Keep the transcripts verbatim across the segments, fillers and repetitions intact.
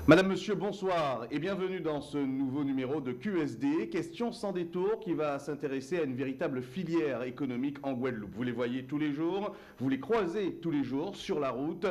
Madame, Monsieur, bonsoir et bienvenue dans ce nouveau numéro de Q S D, question sans détour qui va s'intéresser à une véritable filière économique en Guadeloupe. Vous les voyez tous les jours, vous les croisez tous les jours sur la route.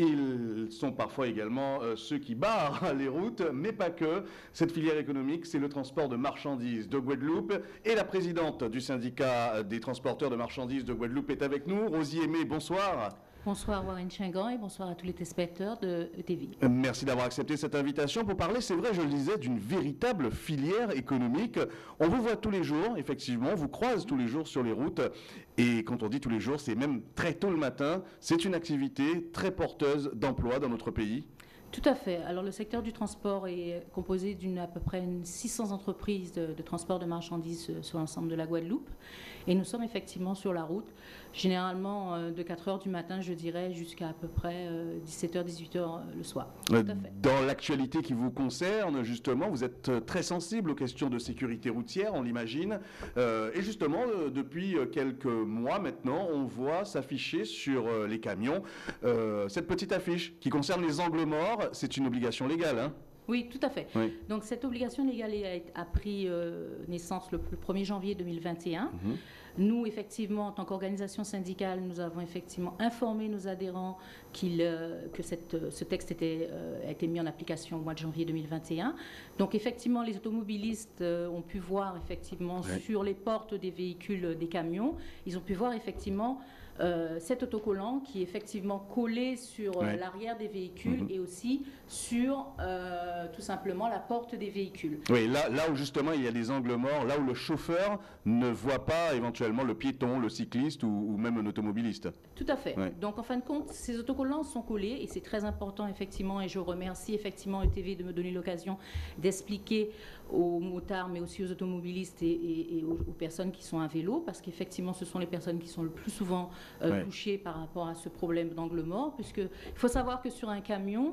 Ils sont parfois également euh, ceux qui barrent les routes, mais pas que. Cette filière économique, c'est le transport de marchandises de Guadeloupe. Et la présidente du syndicat des transporteurs de marchandises de Guadeloupe est avec nous. Rosie Aimé, bonsoir. Bonsoir Warren Chingan et bonsoir à tous les téléspectateurs de E T V. Merci d'avoir accepté cette invitation pour parler, c'est vrai, je le disais, d'une véritable filière économique. On vous voit tous les jours, effectivement, on vous croise tous les jours sur les routes. Et quand on dit tous les jours, c'est même très tôt le matin. C'est une activité très porteuse d'emploi dans notre pays. Tout à fait. Alors le secteur du transport est composé d'une à peu près six cents entreprises de, de transport de marchandises sur l'ensemble de la Guadeloupe. Et nous sommes effectivement sur la route, généralement de quatre heures du matin, je dirais, jusqu'à à peu près dix-sept heures, dix-huit heures le soir. Tout à fait. Dans l'actualité qui vous concerne, justement, vous êtes très sensible aux questions de sécurité routière, on l'imagine. Euh, et justement, depuis quelques mois maintenant, on voit s'afficher sur les camions euh, cette petite affiche qui concerne les angles morts. C'est une obligation légale, hein? Oui, tout à fait. Oui. Donc cette obligation légale a, a pris euh, naissance le, le premier janvier deux mille vingt et un. Mm-hmm. Nous, effectivement, en tant qu'organisation syndicale, nous avons effectivement informé nos adhérents qu'il, euh, que cette, ce texte était, euh, a été mis en application au mois de janvier deux mille vingt et un. Donc, effectivement, les automobilistes euh, ont pu voir, effectivement, oui. sur les portes des véhicules, euh, des camions, ils ont pu voir, effectivement, Euh, cet autocollant qui est effectivement collé sur euh, ouais. l'arrière des véhicules mmh. et aussi sur euh, tout simplement la porte des véhicules. Oui, là, là où justement il y a des angles morts, là où le chauffeur ne voit pas éventuellement le piéton, le cycliste ou, ou même un automobiliste. Tout à fait. Ouais. Donc en fin de compte, ces autocollants sont collés et c'est très important effectivement, et je remercie effectivement E T V de me donner l'occasion d'expliquer aux motards mais aussi aux automobilistes et, et, et aux, aux personnes qui sont à vélo, parce qu'effectivement ce sont les personnes qui sont le plus souvent Euh, ouais. touchés par rapport à ce problème d'angle mort, puisqu'il faut savoir que sur un camion,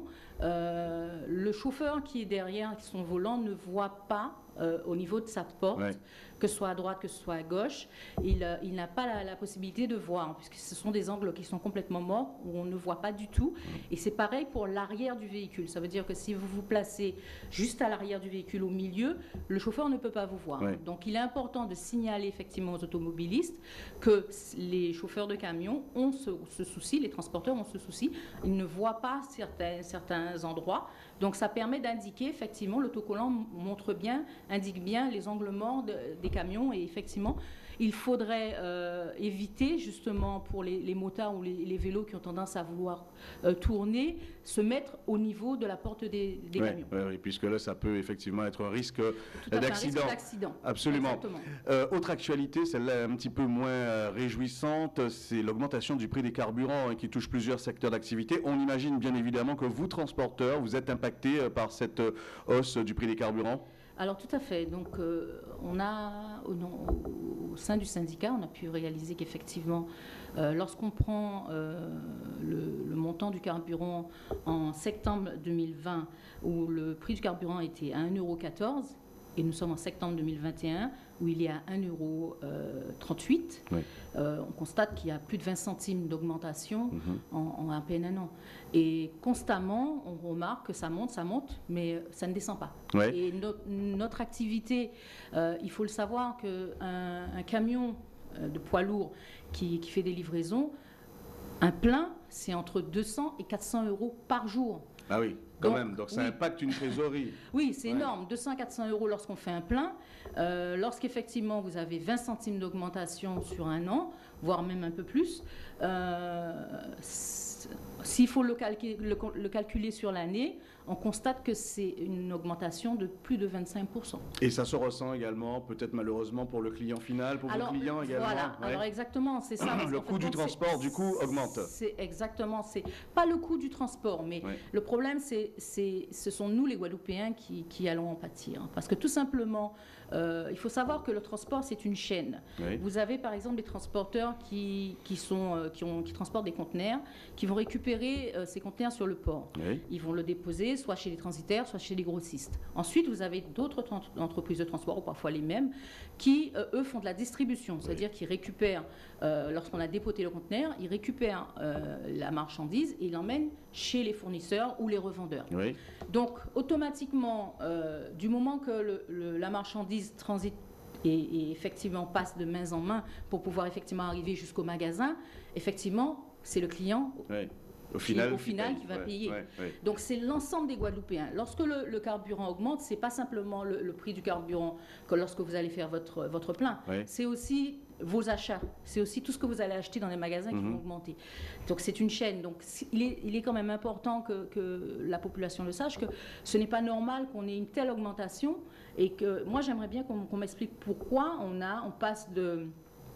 euh, le chauffeur qui est derrière son volant ne voit pas euh, au niveau de sa porte, ouais. que ce soit à droite, que ce soit à gauche, il, euh, il n'a pas la, la possibilité de voir, puisque ce sont des angles qui sont complètement morts, où on ne voit pas du tout. Et c'est pareil pour l'arrière du véhicule. Ça veut dire que si vous vous placez juste à l'arrière du véhicule, au milieu, le chauffeur ne peut pas vous voir. Ouais. Donc il est important de signaler effectivement aux automobilistes que les chauffeurs de camions ont ce, ce souci, les transporteurs ont ce souci, ils ne voient pas certains, certains endroits. Donc ça permet d'indiquer, effectivement, l'autocollant montre bien, indique bien les angles morts de, des camions, et effectivement, il faudrait euh, éviter justement pour les, les motards ou les, les vélos qui ont tendance à vouloir euh, tourner, se mettre au niveau de la porte des, des ouais, camions. Oui, puisque là, ça peut effectivement être un risque d'accident. Absolument. Euh, autre actualité, celle-là un petit peu moins euh, réjouissante, c'est l'augmentation du prix des carburants hein, qui touche plusieurs secteurs d'activité. On imagine bien évidemment que vous, transporteurs, vous êtes impactés euh, par cette euh, hausse du prix des carburants. Alors tout à fait. Donc euh, on a au, non, au sein du syndicat, on a pu réaliser qu'effectivement, euh, lorsqu'on prend euh, le, le montant du carburant en septembre deux mille vingt, où le prix du carburant était à un euro quatorze, et nous sommes en septembre deux mille vingt et un, où il est à un euro trente-huit, oui. euh, on constate qu'il y a plus de vingt centimes d'augmentation mm-hmm. en, en à peine un an. Et constamment, on remarque que ça monte, ça monte, mais ça ne descend pas. Oui. Et no, notre activité, euh, il faut le savoir qu'un un camion de poids lourd qui, qui fait des livraisons, un plein, c'est entre deux cents et quatre cents euros par jour. Ah oui, quand donc, même. Donc ça oui. impacte une trésorerie. Oui, c'est ouais. énorme. deux cents à quatre cents euros lorsqu'on fait un plein. Euh, Lorsqu'effectivement vous avez vingt centimes d'augmentation sur un an, voire même un peu plus, euh, s'il faut le calculer, le, le calculer sur l'année, on constate que c'est une augmentation de plus de vingt-cinq pour cent. Et ça se ressent également, peut-être malheureusement pour le client final, pour alors, vos clients également. Voilà, ouais. alors exactement, c'est ça. Le coût du transport, du coup, augmente. C'est exactement, c'est pas le coût du transport, mais ouais. le problème, c'est, c'est, ce sont nous, les Guadeloupéens, qui, qui allons en pâtir. Parce que tout simplement, euh, il faut savoir que le transport, c'est une chaîne. Oui. Vous avez, par exemple, des transporteurs qui, qui, sont, euh, qui, ont, qui transportent des conteneurs, qui vont récupérer récupérer euh, ces conteneurs sur le port. Oui. Ils vont le déposer soit chez les transitaires, soit chez les grossistes. Ensuite, vous avez d'autres tran- entreprises de transport, ou parfois les mêmes, qui, euh, eux, font de la distribution. C'est-à-dire qu'ils récupèrent, euh, lorsqu'on a dépoté le conteneur, ils récupèrent euh, la marchandise et ils l'emmènent chez les fournisseurs ou les revendeurs. Oui. Donc, automatiquement, euh, du moment que le- le- la marchandise transite et, et effectivement passe de main en main pour pouvoir effectivement arriver jusqu'au magasin, effectivement, c'est le client Oui. Au qui, final, au final, paye. qui va Ouais, payer. ouais, ouais. Donc c'est l'ensemble des Guadeloupéens. Lorsque le, le carburant augmente, c'est pas simplement le, le prix du carburant que lorsque vous allez faire votre, votre plein, Ouais. c'est aussi vos achats, c'est aussi tout ce que vous allez acheter dans les magasins qui Mhm. vont augmenter. Donc c'est une chaîne. Donc c'est- il est, il est quand même important que, que la population le sache, que ce n'est pas normal qu'on ait une telle augmentation et que moi j'aimerais bien qu'on qu'on m'explique pourquoi on, a, on passe de...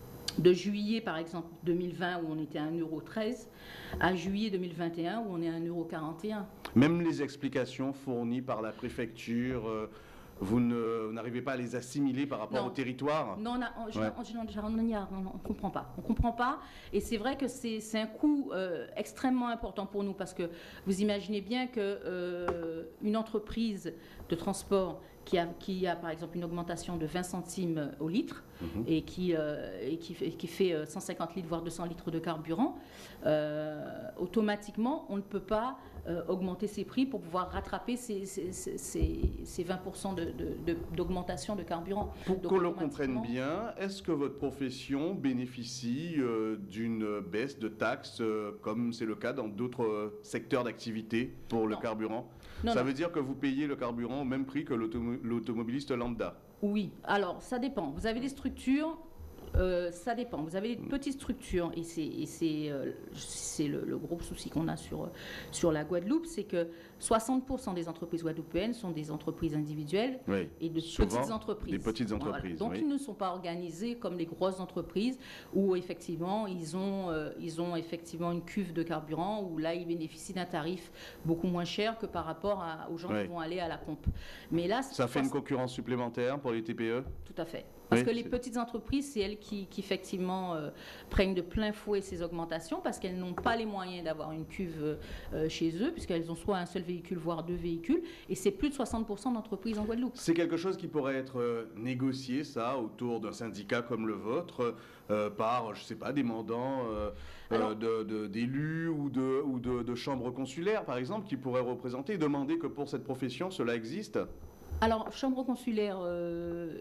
de juillet, par exemple, deux mille vingt, où on était à un euro treize, à juillet deux mille vingt et un, où on est à un euro quarante et un. Même les explications fournies par la préfecture, euh, vous ne- vous n'arrivez pas à les assimiler par rapport Non. au territoire? Non, on a- on- Ouais. on- on- on y a- on ne comprend pas. On comprend pas. Et c'est vrai que c'est c'est un coût euh, extrêmement important pour nous parce que vous imaginez bien que euh, une entreprise de transport qui a, qui a par exemple une augmentation de vingt centimes au litre Mhm. et, qui, euh, et qui, fait, qui fait euh, cent cinquante litres, voire deux cents litres de carburant, euh, automatiquement, on ne peut pas euh, augmenter ses prix pour pouvoir rattraper ces, ces, ces- ces- ces vingt pour cent de- de- de- d'augmentation de, carburant. Pour Donc, que l'on comprenne automatiquement- bien, est-ce que votre profession bénéficie euh, d'une baisse de taxes, euh, comme c'est le cas dans d'autres euh, secteurs d'activité pour le Non. carburant? Non, Ça non. veut dire que vous payez le carburant au même prix que l'automo- l'automobiliste lambda? Oui, alors ça dépend. Vous avez des structures, euh, ça dépend. Vous avez des petites structures, et c'est et c'est, euh, c'est le, le gros souci qu'on a sur, sur la Guadeloupe, c'est que soixante pour cent des entreprises guadeloupéennes sont des entreprises individuelles Oui. et de Souvent, petites entreprises. des petites Voilà. entreprises, Donc oui. ils ne sont pas organisés comme les grosses entreprises où effectivement ils ont, euh, ils ont effectivement une cuve de carburant où là ils bénéficient d'un tarif beaucoup moins cher que par rapport à- aux gens Oui. qui vont aller à la pompe. Mais là, Ça fait une concurrence supplémentaire pour les T P E? tout à fait. Parce Oui, que les c'est- petites entreprises, c'est elles qui, qui effectivement euh, prennent de plein fouet ces augmentations parce qu'elles n'ont pas les moyens d'avoir une cuve euh, chez eux, puisqu'elles ont soit un seul véhicule, voire deux véhicules, et c'est plus de soixante pour cent d'entreprises en Guadeloupe. C'est quelque chose qui pourrait être euh, négocié, ça, autour d'un syndicat comme le vôtre, euh, par, je sais pas, des mandants euh, Alors- euh, de- de- d'élus ou, de, ou de, de chambres consulaires, par exemple, qui pourraient représenter et demander que pour cette profession, cela existe? Alors, chambre consulaire, euh,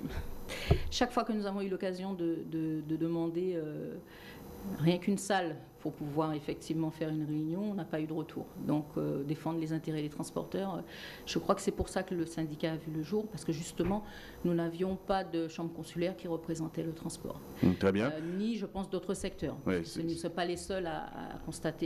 chaque fois que nous avons eu l'occasion de, de- de demander euh, rien qu'une salle pour pouvoir effectivement faire une réunion, on n'a pas eu de retour. Donc, euh, défendre les intérêts des transporteurs, euh, je crois que c'est pour ça que le syndicat a vu le jour, parce que justement, nous n'avions pas de chambre consulaire qui représentait le transport. Hum, Très bien. Euh, ni, je pense, d'autres secteurs. Ouais, Parce que c'est- nous ne sommes pas les seuls à, à constater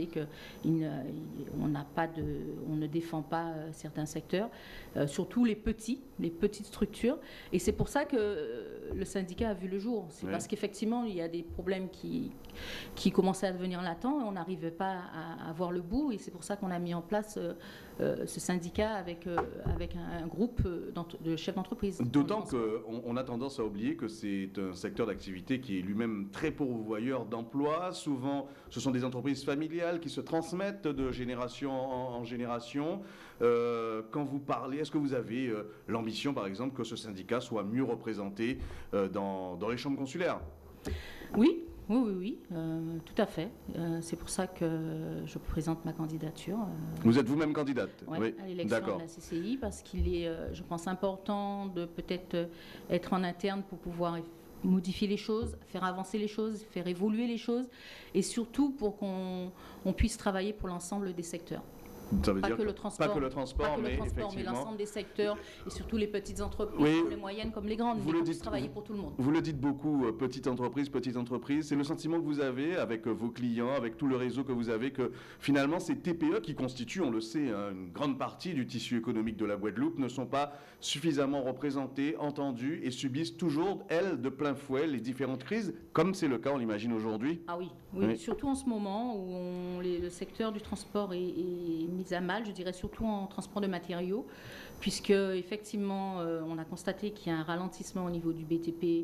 qu'on n'a pas de, on ne défend pas euh, certains secteurs, euh, surtout les petits, les petites structures. Et c'est pour ça que euh, le syndicat a vu le jour. C'est Ouais. parce qu'effectivement, il y a des problèmes qui, qui commençaient à devenir latents et on n'arrivait pas à, à voir le bout. Et c'est pour ça qu'on a mis en place euh, euh, ce syndicat avec, euh, avec un, un groupe euh, d'ent- de chefs d'entreprise. D'autant qu'on on a tendance à oublier que c'est un secteur d'activité qui est lui-même très pourvoyeur d'emplois. Souvent, ce sont des entreprises familiales qui se transmettent de génération en, en génération. Euh, quand vous parlez, est-ce que vous avez euh, l'ambition, par exemple, que ce syndicat soit mieux représenté euh, dans, dans les chambres consulaires? Oui, oui, oui, oui, euh, tout à fait. Euh, c'est pour ça que je présente ma candidature. euh, Vous êtes vous-même candidate? Ouais, Oui, à l'élection d'accord. de la C C I, parce qu'il est, euh, je pense, important de peut-être euh, être en interne pour pouvoir modifier les choses, faire avancer les choses, faire évoluer les choses, et surtout pour qu'on on puisse travailler pour l'ensemble des secteurs. Ça veut Pas dire que le transport, pas que le transport, pas que le mais transport, mais effectivement. l'ensemble des secteurs, et surtout les petites entreprises, Oui, comme les moyennes comme les grandes, vous mais le qu'on puisse dites- travailler pour tout le monde. Vous le dites beaucoup, euh, petite entreprise, petite entreprise. C'est le sentiment que vous avez avec euh, vos clients, avec tout le réseau que vous avez, que finalement ces T P E qui constituent, on le sait, hein, une grande partie du tissu économique de la Guadeloupe, ne sont pas suffisamment représentées, entendues et subissent toujours, elles, de plein fouet les différentes crises, comme c'est le cas, on l'imagine aujourd'hui. Ah oui, oui, Oui. surtout en ce moment où on- les- le secteur du transport est, est mis à mal, je dirais surtout en transport de matériaux, puisque effectivement euh, on a constaté qu'il y a un ralentissement au niveau du B T P,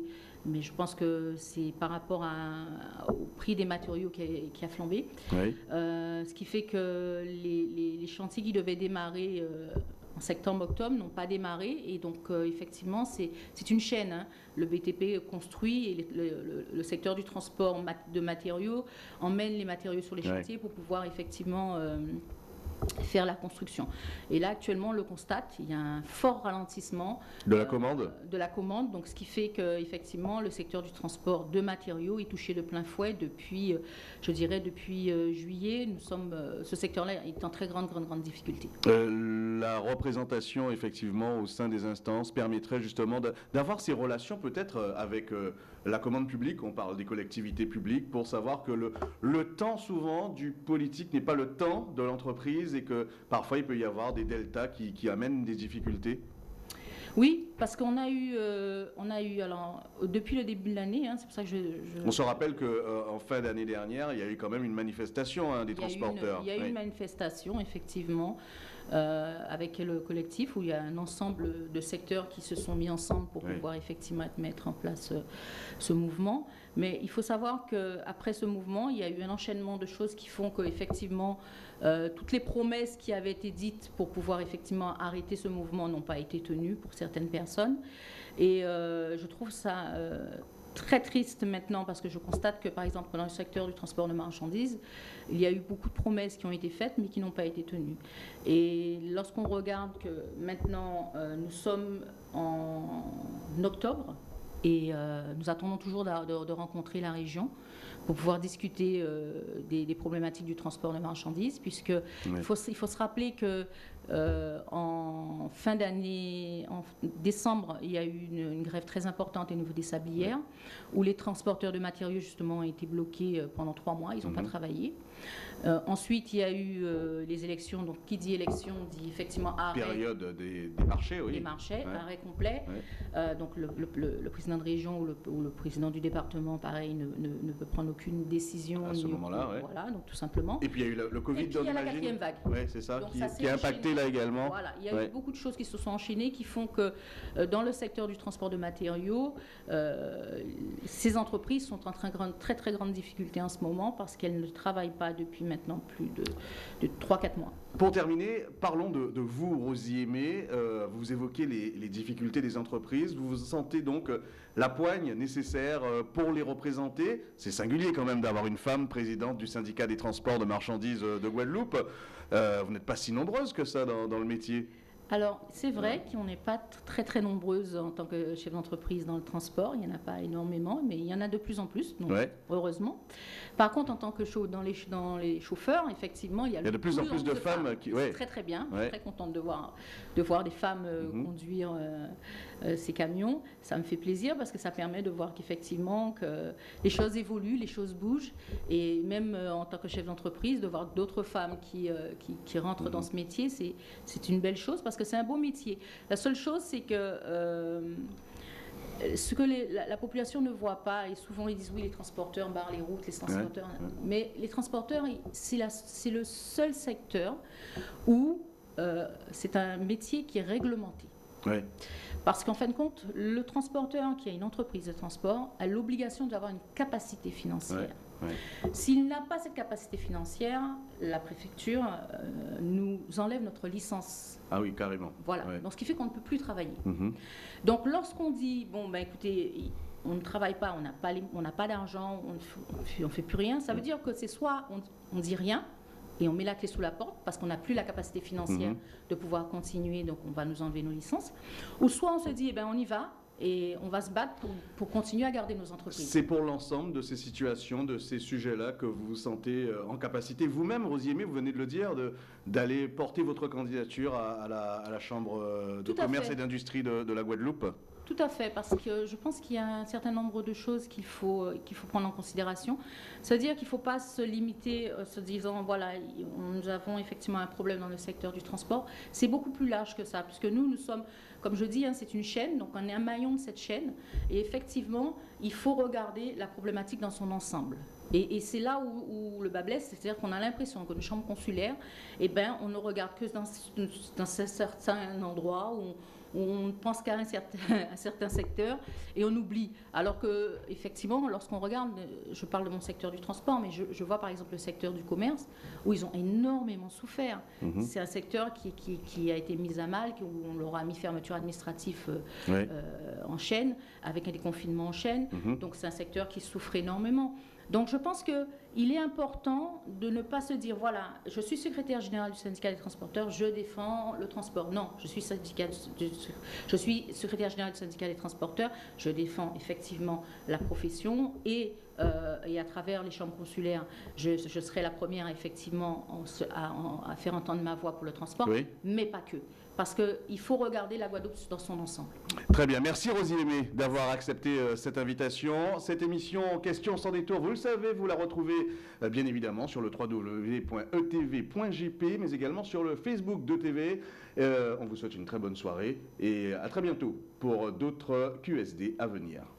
mais je pense que c'est par rapport à, au prix des matériaux qui a, qui a flambé. Oui. Euh, ce qui fait que les, les, les chantiers qui devaient démarrer euh, en septembre-octobre n'ont pas démarré. Et donc, euh, effectivement, c'est une chaîne. Hein. Le B T P construit et le, le, le secteur du transport de matériaux emmène les matériaux sur les chantiers, oui, pour pouvoir effectivement euh, faire la construction. Et là, actuellement, on le constate, il y a un fort ralentissement de la euh, commande. De la commande, donc ce qui fait qu'effectivement, le secteur du transport de matériaux est touché de plein fouet depuis, je dirais, depuis euh, juillet. Nous sommes, euh, ce secteur-là est en très grande, grande, grande difficulté. Euh, la représentation, effectivement, au sein des instances permettrait justement d'avoir ces relations peut-être avec euh, la commande publique. On parle des collectivités publiques pour savoir que le, le temps, souvent, du politique n'est pas le temps de l'entreprise et que parfois il peut y avoir des deltas qui, qui amènent des difficultés. Oui, parce qu'on a eu, euh, on a eu alors, depuis le début de l'année, hein, c'est pour ça que je, je... On se rappelle qu'en euh, fin d'année dernière, il y a eu quand même une manifestation hein, des il transporteurs. Une, il y a eu oui. une manifestation, effectivement, euh, avec le collectif, où il y a un ensemble de secteurs qui se sont mis ensemble pour oui. pouvoir effectivement mettre en place euh, ce mouvement. Mais il faut savoir qu'après ce mouvement, il y a eu un enchaînement de choses qui font qu'effectivement, euh, toutes les promesses qui avaient été dites pour pouvoir effectivement arrêter ce mouvement n'ont pas été tenues pour certaines personnes. Et euh, je trouve ça euh, très triste maintenant parce que je constate que, par exemple, dans le secteur du transport de marchandises, il y a eu beaucoup de promesses qui ont été faites mais qui n'ont pas été tenues. Et lorsqu'on regarde que maintenant, euh, nous sommes en octobre, et euh, nous attendons toujours de, de, de rencontrer la région pour pouvoir discuter euh, des, des problématiques du transport de marchandises, puisque oui. il, faut, il faut se rappeler que euh, en fin d'année, en décembre, il y a eu une, une grève très importante au niveau des sablières, oui. où les transporteurs de matériaux justement ont été bloqués pendant trois mois, ils n'ont mm-hmm. pas travaillé. Euh, ensuite, il y a eu euh, les élections. Donc, qui dit élection dit effectivement arrêt. Période des, des marchés, oui. Des marchés, ouais. arrêt complet. Ouais. Euh, donc, le, le, le président de région ou le, ou le président du département, pareil, ne, ne, ne peut prendre aucune décision. À ce moment-là, oui. Voilà, donc tout simplement. Et puis, il y a eu le, le Covid. Et puis, il y a la quatrième vague. Oui, c'est ça, donc, qui, ça qui a impacté enchaîné. là également. Voilà, il y a ouais. eu beaucoup de choses qui se sont enchaînées qui font que euh, dans le secteur du transport de matériaux, euh, ces entreprises sont en train de grande, très, très grande difficulté en ce moment parce qu'elles ne travaillent pas depuis maintenant plus de, de trois à quatre mois. Pour terminer, parlons de, de vous, Rosie Aimé. Euh, vous évoquez les, les difficultés des entreprises. Vous vous sentez donc euh, la poigne nécessaire euh, pour les représenter. C'est singulier quand même d'avoir une femme présidente du syndicat des transports de marchandises de Guadeloupe. Euh, vous n'êtes pas si nombreuse que ça dans, dans le métier. Alors, c'est vrai qu'on n'est pas très très nombreuses en tant que chef d'entreprise dans le transport. Il n'y en a pas énormément, mais il y en a de plus en plus, donc ouais. heureusement. Par contre, en tant que chau dans, les, dans les chauffeurs, effectivement, il y a, il y a de plus en plus de, de femmes. femmes. Qui, ouais. C'est très très bien. Je ouais. suis très contente de voir, de voir des femmes euh, mm-hmm. conduire euh, euh, ces camions. Ça me fait plaisir parce que ça permet de voir qu'effectivement que les choses évoluent, les choses bougent. Et même euh, en tant que chef d'entreprise, de voir d'autres femmes qui, euh, qui, qui rentrent mm-hmm. dans ce métier, c'est une belle chose parce que c'est un beau métier. La seule chose, c'est que euh, ce que les, la, la population ne voit pas, et souvent ils disent oui, les transporteurs barrent les routes, les transporteurs, ouais. mais les transporteurs, c'est le seul secteur où euh, c'est un métier qui est réglementé. Ouais. Parce qu'en fin de compte, le transporteur qui a une entreprise de transport a l'obligation d'avoir une capacité financière. Ouais. Ouais. S'il n'a pas cette capacité financière, la préfecture euh, nous enlève notre licence. Ah oui, carrément. Voilà, ouais. donc ce qui fait qu'on ne peut plus travailler. Mm-hmm. Donc lorsqu'on dit, bon, ben écoutez, on ne travaille pas, on n'a pas, on n'a pas d'argent, on ne fait plus rien, ça veut dire que c'est soit on ne dit rien, et on met la clé sous la porte parce qu'on n'a plus la capacité financière mmh. de pouvoir continuer, donc on va nous enlever nos licences. Ou soit on se dit, eh ben, on y va et on va se battre pour, pour continuer à garder nos entreprises. C'est pour l'ensemble de ces situations, de ces sujets-là que vous vous sentez en capacité, vous-même, Rosie Aimé, vous venez de le dire, d'aller porter votre candidature à, à, la, à la Chambre de Tout commerce et d'industrie de, de la Guadeloupe? Tout à fait, parce que je pense qu'il y a un certain nombre de choses qu'il faut, qu'il faut prendre en considération. C'est-à-dire qu'il ne faut pas se limiter en se disant, voilà, nous avons effectivement un problème dans le secteur du transport. C'est beaucoup plus large que ça, puisque nous, nous sommes, comme je dis, hein, c'est une chaîne, donc on est un maillon de cette chaîne. Et effectivement, il faut regarder la problématique dans son ensemble. Et, et c'est là où, où le bas blesse, c'est-à-dire qu'on a l'impression que nos chambres consulaires, eh ben, on ne regarde que dans, dans certains endroits où on, on pense qu'à un certain, un certain secteur et on oublie. Alors que, effectivement, lorsqu'on regarde, je parle de mon secteur du transport, mais je, je vois par exemple le secteur du commerce, où ils ont énormément souffert. Mmh. C'est un secteur qui, qui, qui a été mis à mal, où on leur a mis fermeture administrative euh, oui. euh, en chaîne, avec un déconfinement en chaîne. Mmh. Donc c'est un secteur qui souffre énormément. Donc je pense qu'il est important de ne pas se dire, voilà, je suis secrétaire général du syndicat des transporteurs, je défends le transport. Non, je suis, syndicat, je suis secrétaire général du syndicat des transporteurs, je défends effectivement la profession et, euh, et à travers les chambres consulaires, je, je serai la première effectivement à, à, à faire entendre ma voix pour le transport, oui. mais pas que. Parce qu'il faut regarder la Guadeloupe dans son ensemble. Très bien. Merci Rosie Aimé d'avoir accepté euh, cette invitation. Cette émission Questions sans détour, vous le savez, vous la retrouvez euh, bien évidemment sur le w w w point e t v point j p, mais également sur le Facebook d'E T V. Euh, on vous souhaite une très bonne soirée et à très bientôt pour d'autres Q S D à venir.